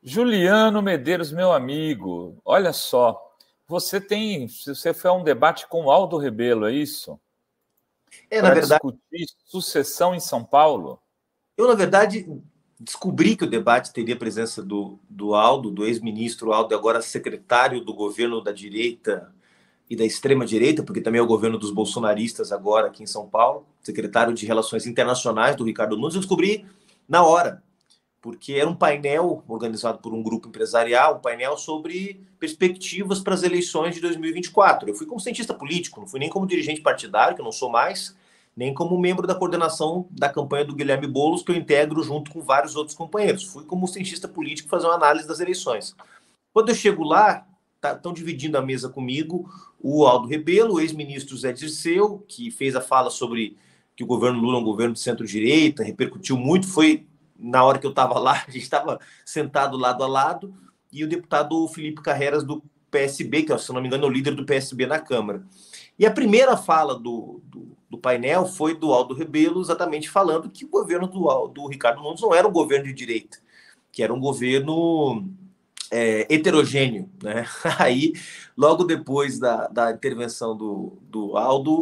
Juliano Medeiros, meu amigo, olha só, você foi a um debate com o Aldo Rebelo, é isso? Na Para verdade, discutir sucessão em São Paulo? na verdade, descobri que o debate teria a presença do Aldo, do ex-ministro Aldo, agora secretário do governo da direita e da extrema-direita, porque também é o governo dos bolsonaristas agora aqui em São Paulo, secretário de Relações Internacionais do Ricardo Nunes. Eu descobri na hora, porque era um painel organizado por um grupo empresarial, um painel sobre perspectivas para as eleições de 2024. Eu fui como cientista político, não fui nem como dirigente partidário, que eu não sou mais, nem como membro da coordenação da campanha do Guilherme Boulos, que eu integro junto com vários outros companheiros. Fui como cientista político fazer uma análise das eleições. Quando eu chego lá, estão dividindo a mesa comigo o Aldo Rebelo, o ex-ministro Zé Dirceu, que fez a fala sobre que o governo Lula é um governo de centro-direita, repercutiu muito, foi na hora que eu estava lá, a gente estava sentado lado a lado, e o deputado Felipe Carreras, do PSB, que, se não me engano, é o líder do PSB na Câmara. E a primeira fala do painel foi do Aldo Rebelo, exatamente falando que o governo do Ricardo Nunes não era um governo de direita, que era um governo heterogêneo, né? Aí, logo depois da intervenção do Aldo,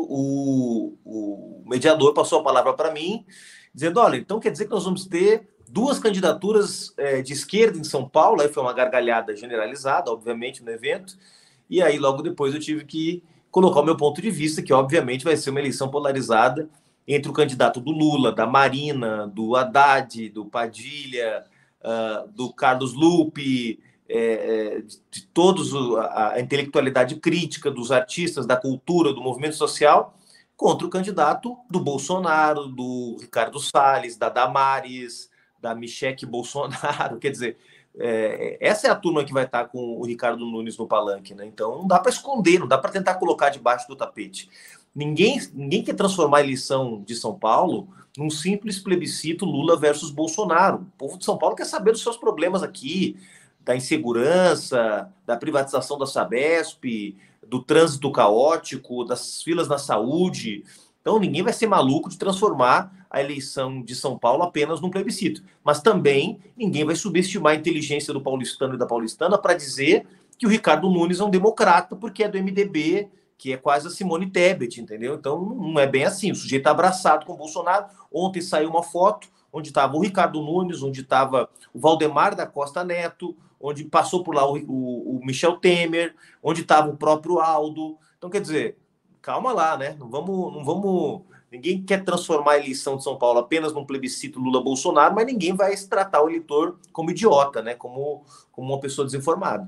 o mediador passou a palavra para mim, dizendo: olha, então quer dizer que nós vamos ter duas candidaturas de esquerda em São Paulo. Aí foi uma gargalhada generalizada, obviamente, no evento. E aí, logo depois, eu tive que colocar o meu ponto de vista, que obviamente vai ser uma eleição polarizada entre o candidato do Lula, da Marina, do Haddad, do Padilha, do Carlos Lupe, de todos a intelectualidade crítica dos artistas, da cultura, do movimento social, contra o candidato do Bolsonaro, do Ricardo Salles, da Damares, da Michelle Bolsonaro. Quer dizer, essa é a turma que vai estar com o Ricardo Nunes no palanque, né? Então não dá para esconder, não dá para tentar colocar debaixo do tapete. Ninguém quer transformar a eleição de São Paulo num simples plebiscito Lula versus Bolsonaro. O povo de São Paulo quer saber dos seus problemas aqui, da insegurança, da privatização da Sabesp, do trânsito caótico, das filas na saúde. Então, ninguém vai ser maluco de transformar a eleição de São Paulo apenas num plebiscito. Mas também ninguém vai subestimar a inteligência do paulistano e da paulistana para dizer que o Ricardo Nunes é um democrata porque é do MDB, que é quase a Simone Tebet, entendeu? Então, não é bem assim. O sujeito está abraçado com o Bolsonaro. Ontem saiu uma foto onde estava o Ricardo Nunes, onde estava o Valdemar da Costa Neto, onde passou por lá o Michel Temer, onde estava o próprio Aldo. Então, quer dizer, calma lá, né? Não vamos. Ninguém quer transformar a eleição de São Paulo apenas num plebiscito Lula-Bolsonaro, mas ninguém vai tratar o eleitor como idiota, né? Como uma pessoa desinformada.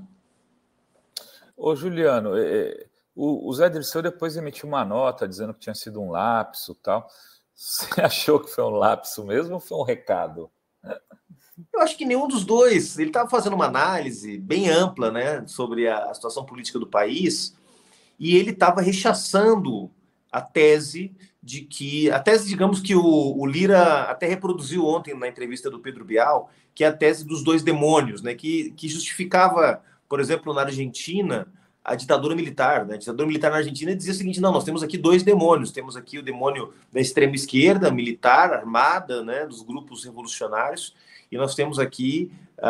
Ô, Juliano, o Zé Dirceu depois emitiu uma nota dizendo que tinha sido um lapso e tal. Você achou que foi um lapso mesmo ou foi um recado? Eu acho que nenhum dos dois. Ele estava fazendo uma análise bem ampla, né, sobre a situação política do país, e ele estava rechaçando a tese digamos que o Lira até reproduziu ontem na entrevista do Pedro Bial, que é a tese dos dois demônios, né, que justificava, por exemplo, na Argentina, a ditadura militar, né? A ditadura militar na Argentina dizia o seguinte: não, nós temos aqui dois demônios, temos aqui o demônio da extrema esquerda, militar, armada, né, dos grupos revolucionários, e nós temos aqui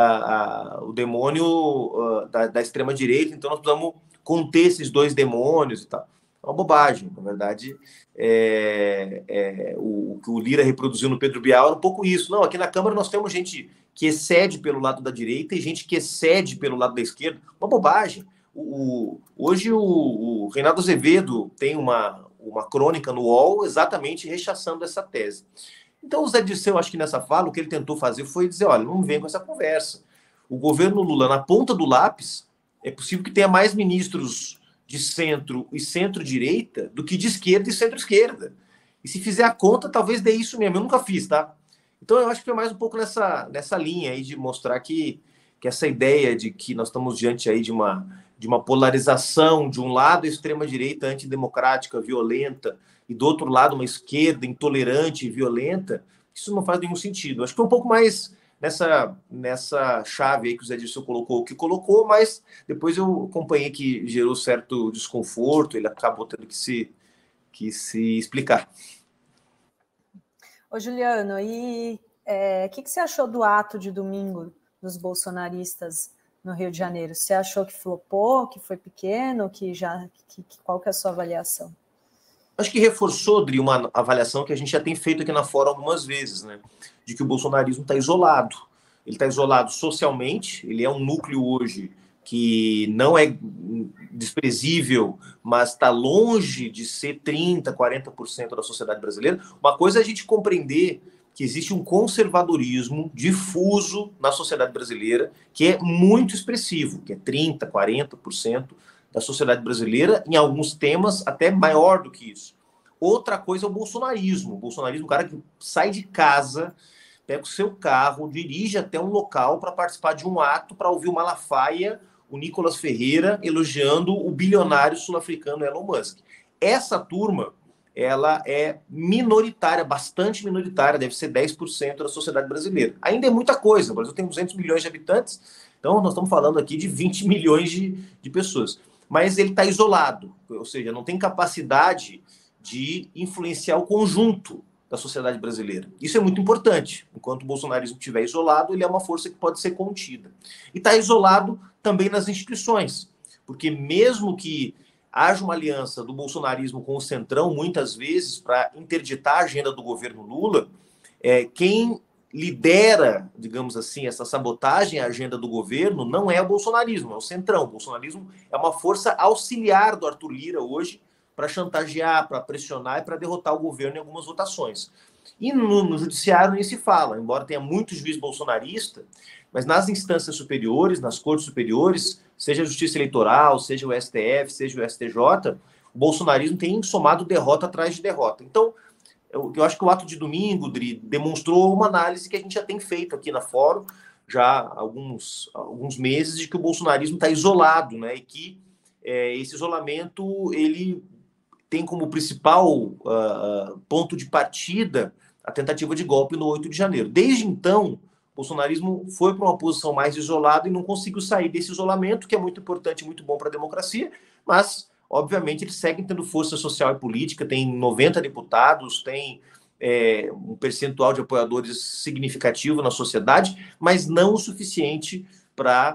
o demônio da extrema direita. Então nós precisamos conter esses dois demônios e tal. É uma bobagem, na verdade. O que o Lira reproduziu no Pedro Bial era um pouco isso. Não, aqui na Câmara nós temos gente que excede pelo lado da direita e gente que excede pelo lado da esquerda. Uma bobagem. Hoje o Reinaldo Azevedo tem uma crônica no UOL exatamente rechaçando essa tese. Então o Zé Dirceu, acho que nessa fala, o que ele tentou fazer foi dizer: olha, não vem com essa conversa. O governo Lula, na ponta do lápis, é possível que tenha mais ministros de centro e centro-direita do que de esquerda e centro-esquerda. E se fizer a conta, talvez dê isso mesmo. Eu nunca fiz, tá? Então eu acho que foi mais um pouco nessa linha aí de mostrar que essa ideia de que nós estamos diante aí de uma polarização, de um lado a extrema-direita antidemocrática, violenta, e do outro lado uma esquerda intolerante e violenta, isso não faz nenhum sentido. Acho que foi um pouco mais nessa chave aí que o Zé Dirceu colocou, mas depois eu acompanhei que gerou certo desconforto, ele acabou tendo que se explicar. Ô, Juliano, e o que você achou do ato de domingo dos bolsonaristas no Rio de Janeiro? Você achou que flopou, que foi pequeno, qual que é a sua avaliação? Acho que reforçou, Dri, uma avaliação que a gente já tem feito aqui na Fora algumas vezes, né? De que o bolsonarismo está isolado. Ele está isolado socialmente, ele é um núcleo hoje que não é desprezível, mas está longe de ser 30%, 40% da sociedade brasileira. Uma coisa é a gente compreender que existe um conservadorismo difuso na sociedade brasileira que é muito expressivo, que é 30%, 40% da sociedade brasileira, em alguns temas até maior do que isso. Outra coisa é o bolsonarismo. O bolsonarismo, o cara que sai de casa, pega o seu carro, dirige até um local para participar de um ato, para ouvir o Malafaia, o Nicolas Ferreira, elogiando o bilionário sul-africano Elon Musk. Essa turma, ela é minoritária, bastante minoritária, deve ser 10% da sociedade brasileira. Ainda é muita coisa, o Brasil tem 200 milhões de habitantes, então nós estamos falando aqui de 20 milhões de pessoas. Mas ele está isolado, ou seja, não tem capacidade de influenciar o conjunto da sociedade brasileira. Isso é muito importante. Enquanto o bolsonarismo estiver isolado, ele é uma força que pode ser contida. E está isolado também nas instituições, porque mesmo que haja uma aliança do bolsonarismo com o Centrão, muitas vezes, para interditar a agenda do governo Lula, quem lidera, digamos assim, essa sabotagem à agenda do governo não é o bolsonarismo, é o Centrão. O bolsonarismo é uma força auxiliar do Arthur Lira hoje para chantagear, para pressionar e para derrotar o governo em algumas votações. E no judiciário nem se fala, embora tenha muito juiz bolsonarista, mas nas instâncias superiores, nas cortes superiores, seja a Justiça Eleitoral, seja o STF, seja o STJ, o bolsonarismo tem somado derrota atrás de derrota. Então, eu acho que o ato de domingo, Dri, demonstrou uma análise que a gente já tem feito aqui na Fórum, já há alguns meses, de que o bolsonarismo está isolado, né? E que esse isolamento ele tem como principal ponto de partida a tentativa de golpe no 8 de janeiro. Desde então, o bolsonarismo foi para uma posição mais isolada e não conseguiu sair desse isolamento, que é muito importante e muito bom para a democracia, mas, obviamente, eles seguem tendo força social e política, tem 90 deputados, tem um percentual de apoiadores significativo na sociedade, mas não o suficiente para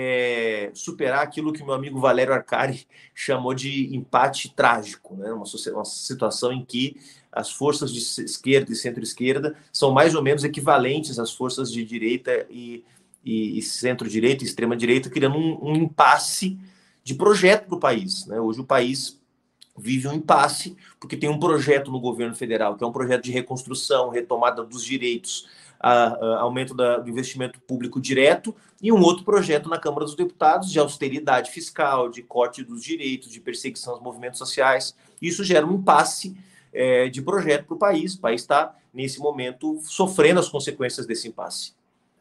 superar aquilo que meu amigo Valério Arcari chamou de empate trágico, né? Uma situação em que as forças de esquerda e centro-esquerda são mais ou menos equivalentes às forças de direita e centro-direita e extrema-direita, criando um impasse de projeto para o país, né? Hoje o país vive um impasse porque tem um projeto no governo federal, que é um projeto de reconstrução, retomada dos direitos, aumento do investimento público direto, e um outro projeto na Câmara dos Deputados de austeridade fiscal, de corte dos direitos, de perseguição aos movimentos sociais. Isso gera um impasse de projeto para o país. O país está, nesse momento, sofrendo as consequências desse impasse.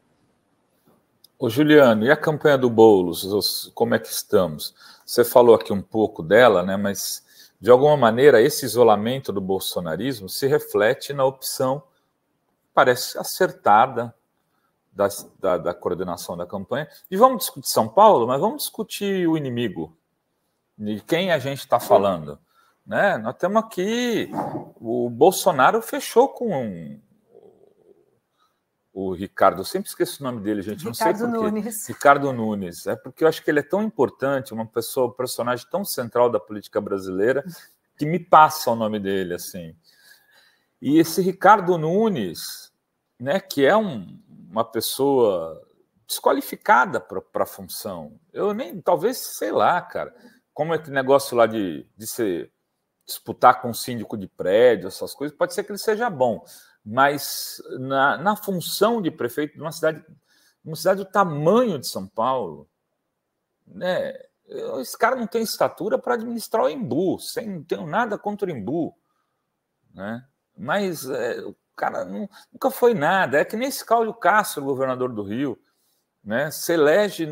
Ô Juliano, e a campanha do Boulos, como é que estamos? Você falou aqui um pouco dela, né? Mas, de alguma maneira, esse isolamento do bolsonarismo se reflete na opção, parece acertada, da coordenação da campanha. E vamos discutir São Paulo, mas vamos discutir o inimigo, de quem a gente está falando. Né? Nós temos aqui, o Bolsonaro fechou com o Ricardo, eu sempre esqueço o nome dele, gente, não sei por quê. Nunes. Ricardo Nunes, porque eu acho que ele é tão importante, um personagem tão central da política brasileira, que me passa o nome dele, assim. E esse Ricardo Nunes, né, que é uma pessoa desqualificada para a função, eu nem, talvez, sei lá, cara, como é que negócio lá de disputar com o síndico de prédio, essas coisas, pode ser que ele seja bom, mas na função de prefeito de uma cidade do tamanho de São Paulo, né, esse cara não tem estatura para administrar o Embu, não tenho nada contra o Embu, né? Mas o cara nunca foi nada, é que nem esse Cláudio Castro, governador do Rio, né, se elege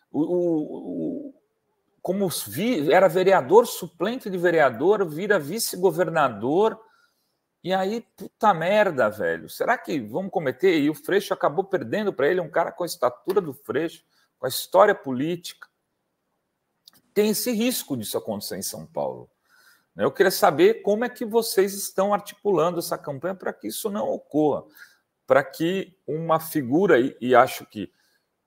como era vereador, suplente de vereador, vira vice-governador. E aí, puta merda, velho. Será que vamos cometer? E o Freixo acabou perdendo para ele um cara com a estatura do Freixo, com a história política. Tem esse risco disso acontecer em São Paulo. Eu queria saber como é que vocês estão articulando essa campanha para que isso não ocorra, para que uma figura, e acho que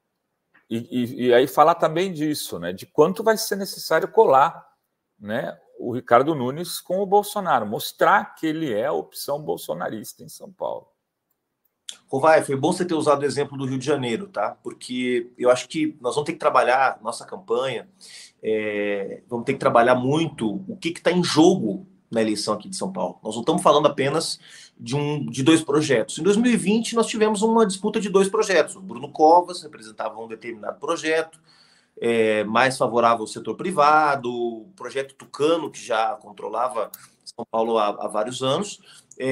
E aí falar também disso, né, de quanto vai ser necessário colar, né, o Ricardo Nunes com o Bolsonaro, mostrar que ele é a opção bolsonarista em São Paulo. Rovai, foi bom você ter usado o exemplo do Rio de Janeiro, tá? Porque eu acho que nós vamos ter que trabalhar nossa campanha, vamos ter que trabalhar muito o que está em jogo na eleição aqui de São Paulo. Nós não estamos falando apenas de dois projetos. Em 2020, nós tivemos uma disputa de dois projetos. O Bruno Covas representava um determinado projeto, mais favorável ao setor privado, o projeto Tucano, que já controlava São Paulo há vários anos,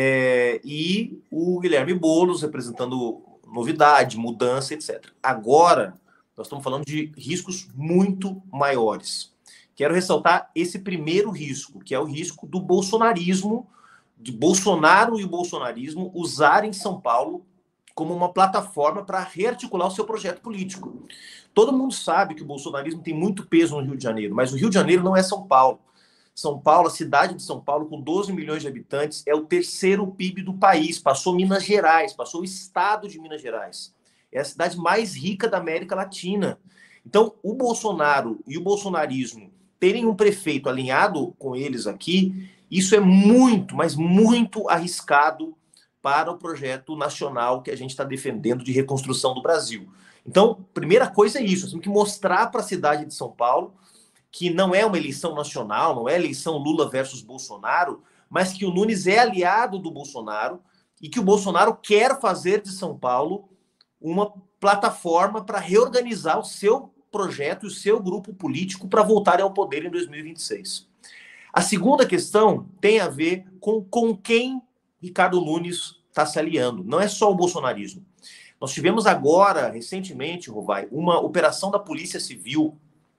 e o Guilherme Boulos representando novidade, mudança, etc. Agora, nós estamos falando de riscos muito maiores. Quero ressaltar esse primeiro risco, que é o risco do bolsonarismo, de Bolsonaro e o bolsonarismo usarem São Paulo como uma plataforma para rearticular o seu projeto político. Todo mundo sabe que o bolsonarismo tem muito peso no Rio de Janeiro, mas o Rio de Janeiro não é São Paulo. São Paulo, a cidade de São Paulo, com 12 milhões de habitantes, é o terceiro PIB do país. Passou Minas Gerais, passou o estado de Minas Gerais. É a cidade mais rica da América Latina. Então, o Bolsonaro e o bolsonarismo terem um prefeito alinhado com eles aqui, isso é muito, mas muito arriscado para o projeto nacional que a gente está defendendo de reconstrução do Brasil. Então, primeira coisa é isso, nós temos que mostrar para a cidade de São Paulo que não é uma eleição nacional, não é eleição Lula versus Bolsonaro, mas que o Nunes é aliado do Bolsonaro e que o Bolsonaro quer fazer de São Paulo uma plataforma para reorganizar o seu projeto e o seu grupo político para voltarem ao poder em 2026. A segunda questão tem a ver com quem Ricardo Nunes está se aliando. Não é só o bolsonarismo. Nós tivemos agora, recentemente, Rovai, uma operação da Polícia Civil,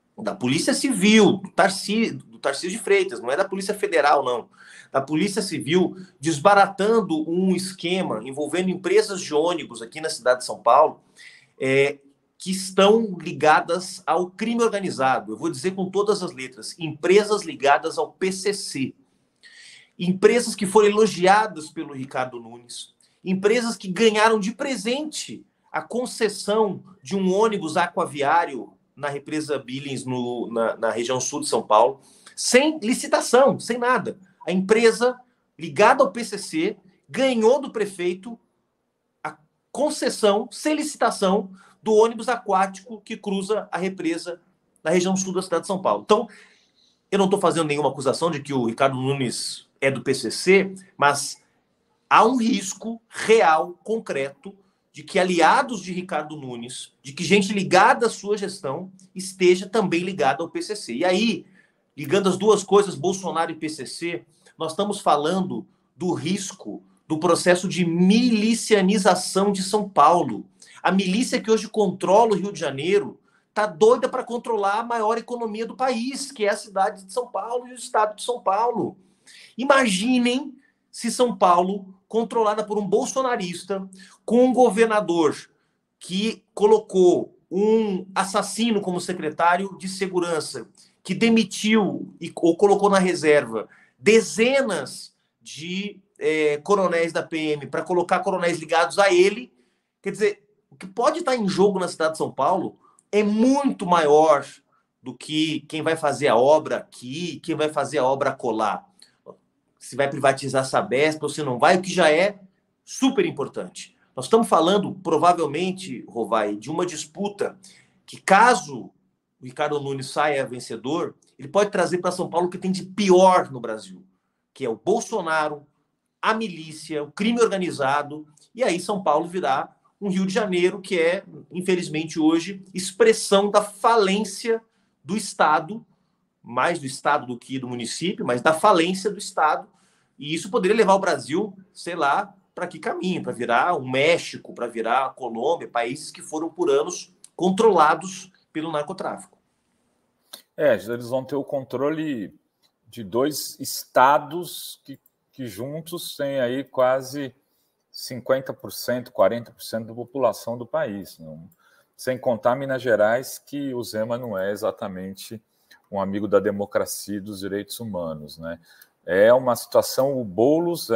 do Tarcísio de Freitas, não é da Polícia Federal, não. Da Polícia Civil, desbaratando um esquema envolvendo empresas de ônibus aqui na cidade de São Paulo, que estão ligadas ao crime organizado. Eu vou dizer com todas as letras, empresas ligadas ao PCC. Empresas que foram elogiadas pelo Ricardo Nunes, empresas que ganharam de presente a concessão de um ônibus aquaviário na represa Billings, na região sul de São Paulo, sem licitação, sem nada. A empresa ligada ao PCC ganhou do prefeito a concessão, sem licitação, do ônibus aquático que cruza a represa na região sul da cidade de São Paulo. Então, eu não estou fazendo nenhuma acusação de que o Ricardo Nunes é do PCC, mas há um risco real, concreto, de que aliados de Ricardo Nunes, de que gente ligada à sua gestão, esteja também ligada ao PCC. E aí, ligando as duas coisas, Bolsonaro e PCC, nós estamos falando do risco do processo de milicianização de São Paulo. A milícia que hoje controla o Rio de Janeiro está doida para controlar a maior economia do país, que é a cidade de São Paulo e o estado de São Paulo. Imaginem se São Paulo, controlada por um bolsonarista, com um governador que colocou um assassino como secretário de segurança, que demitiu ou colocou na reserva dezenas de coronéis da PM para colocar coronéis ligados a ele. Quer dizer, o que pode estar em jogo na cidade de São Paulo é muito maior do que quem vai fazer a obra aqui, quem vai fazer a obra acolá. Se vai privatizar a Sabesp ou se não vai, o que já é super importante. Nós estamos falando, provavelmente, Rovai, de uma disputa que, caso o Ricardo Nunes saia vencedor, ele pode trazer para São Paulo o que tem de pior no Brasil, que é o Bolsonaro, a milícia, o crime organizado, e aí São Paulo virá um Rio de Janeiro que é, infelizmente hoje, expressão da falência do Estado, mais do Estado do que do município, mas da falência do Estado, e isso poderia levar o Brasil, sei lá, para que caminho, para virar o México, para virar a Colômbia, países que foram por anos controlados pelo narcotráfico. Eles vão ter o controle de dois estados que juntos têm aí quase 50%, 40% da população do país. Não? Sem contar Minas Gerais, que o Zema não é exatamente um amigo da democracia e dos direitos humanos. Né? É uma situação, o Boulos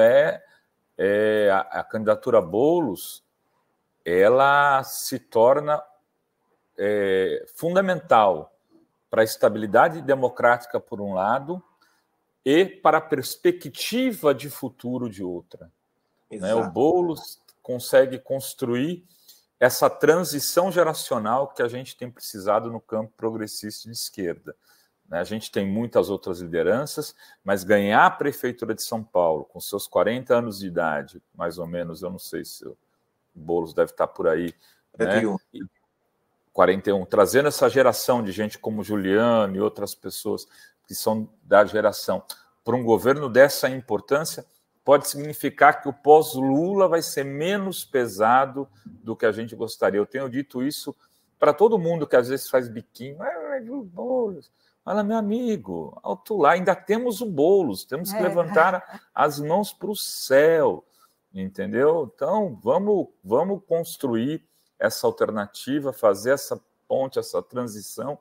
a candidatura Boulos, ela se torna fundamental para a estabilidade democrática, por um lado, e para a perspectiva de futuro de outra. Né? O Boulos consegue construir essa transição geracional que a gente tem precisado no campo progressista de esquerda. A gente tem muitas outras lideranças, mas ganhar a Prefeitura de São Paulo, com seus 40 anos de idade, mais ou menos, eu não sei se o Boulos deve estar por aí, 41. Né? 41, trazendo essa geração de gente como Juliano e outras pessoas que são da geração, para um governo dessa importância, pode significar que o pós-Lula vai ser menos pesado do que a gente gostaria. Eu tenho dito isso para todo mundo que às vezes faz biquinho. Boulos, olha, meu amigo, alto lá, ainda temos o Boulos, temos que levantar as mãos para o céu, entendeu? Então, vamos construir essa alternativa, fazer essa ponte, essa transição,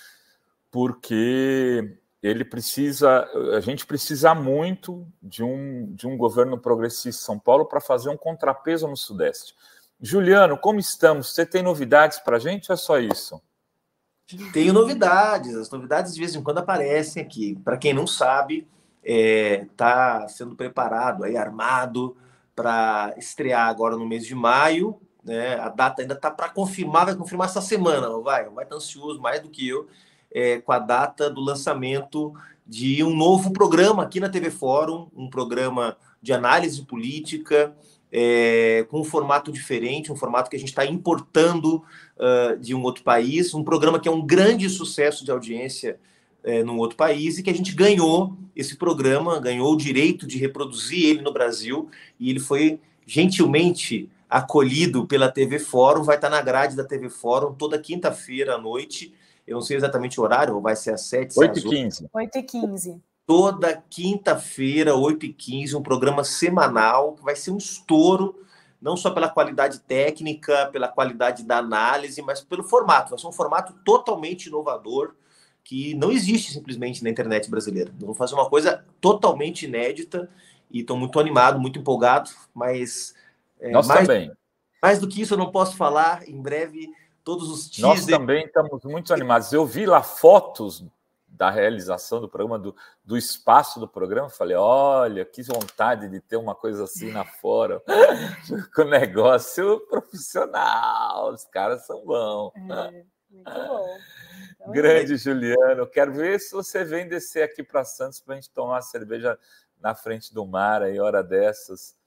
porque a gente precisa muito de um governo progressista em São Paulo para fazer um contrapeso no Sudeste. Juliano, como estamos? Você tem novidades para a gente ou é só isso? Tenho novidades. As novidades de vez em quando aparecem aqui. Para quem não sabe, está sendo preparado, aí, armado para estrear agora no mês de maio. Né? A data ainda está para confirmar, vai confirmar essa semana. Vai estar ansioso mais do que eu. Com a data do lançamento de um novo programa aqui na TV Fórum, um programa de análise política, com um formato diferente, um formato que a gente está importando de um outro país, um programa que é um grande sucesso de audiência num outro país e que a gente ganhou esse programa, ganhou o direito de reproduzir ele no Brasil e ele foi gentilmente acolhido pela TV Fórum, vai estar na grade da TV Fórum toda quinta-feira à noite. Eu não sei exatamente o horário, vai ser às 7, 8h15. 8h15. Toda quinta-feira, 8h15, um programa semanal, que vai ser um estouro, não só pela qualidade técnica, pela qualidade da análise, mas pelo formato. Vai ser um formato totalmente inovador, que não existe simplesmente na internet brasileira. Nós vamos fazer uma coisa totalmente inédita, e estou muito animado, muito empolgado, mas... Nós também. Mais do que isso eu não posso falar, em breve... Todos os teasers. Nós também estamos muito animados. Eu vi lá fotos da realização do programa, do espaço do programa, falei, olha, que vontade de ter uma coisa assim na Fórum, com negócio profissional, os caras são bons. Muito bom. Então, grande Juliano, quero ver se você vem descer aqui para Santos para a gente tomar uma cerveja na frente do mar, aí, hora dessas.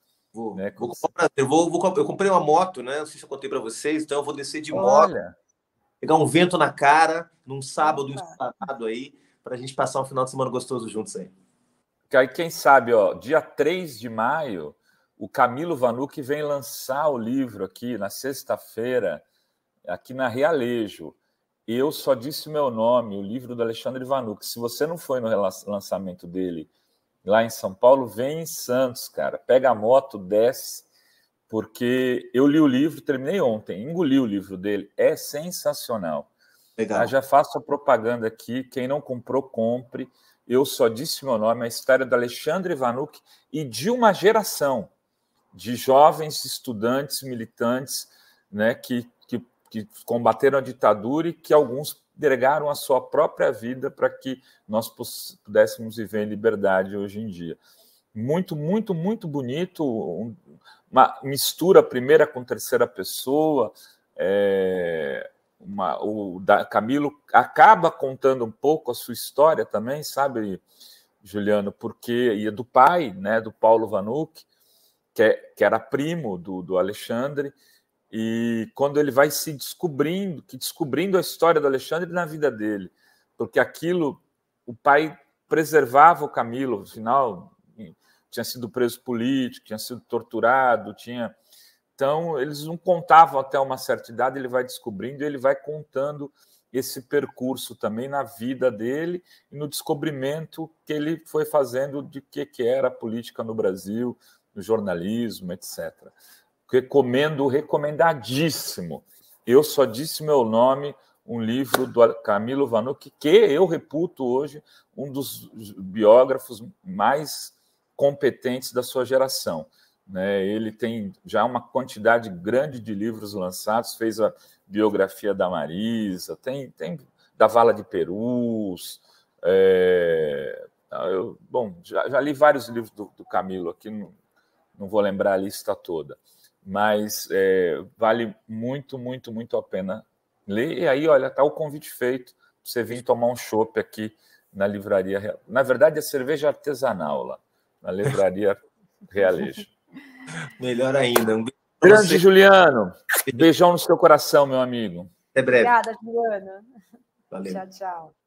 Eu comprei uma moto, né? Não sei se eu contei para vocês, então eu vou descer de moto, pegar um vento na cara, num sábado ensolarado aí, para a gente passar um final de semana gostoso juntos aí. Aí, quem sabe, dia 3 de maio, o Camilo Vanucchi vem lançar o livro aqui na sexta-feira, aqui na Realejo. Eu Só Disse Meu Nome, o livro do Alexandre Vanucchi. Se você não foi no lançamento dele lá em São Paulo, vem em Santos, cara. Pega a moto, desce, porque eu li o livro, terminei ontem, engoli o livro dele. É sensacional. Legal. Já faço a propaganda aqui. Quem não comprou, compre. Eu Só Disse Meu Nome, a história do Alexandre Vanucchi e de uma geração de jovens estudantes, militantes, né, que combateram a ditadura e que alguns entregaram a sua própria vida para que nós pudéssemos viver em liberdade hoje em dia. Muito, muito, muito bonito, uma mistura primeira com terceira pessoa. O Camilo acaba contando um pouco a sua história também, sabe, Juliano, porque ia do pai, né, do Paulo Vanucchi, que era primo do Alexandre, e quando ele vai se descobrindo a história do Alexandre na vida dele, porque aquilo, o pai preservava o Camilo, afinal, tinha sido preso político, tinha sido torturado, então eles não contavam até uma certa idade, ele vai descobrindo e ele vai contando esse percurso também na vida dele e no descobrimento que ele foi fazendo de que era a política no Brasil, no jornalismo, etc. Recomendadíssimo. Eu Só Disse Meu Nome, um livro do Camilo Vanucchi, que eu reputo hoje um dos biógrafos mais competentes da sua geração. né? Ele tem já uma quantidade grande de livros lançados, fez a biografia da Marisa, tem da Vala de Perus. Bom, já li vários livros do Camilo aqui, não vou lembrar a lista toda, mas vale muito, muito, muito a pena ler. E aí, olha, está o convite feito para você vir tomar um chopp aqui na livraria. Na verdade, é cerveja artesanal lá, na livraria Realejo. Melhor ainda. Grande Juliano, beijão no seu coração, meu amigo. Até breve. Obrigada, Juliano. Valeu. Tchau, tchau.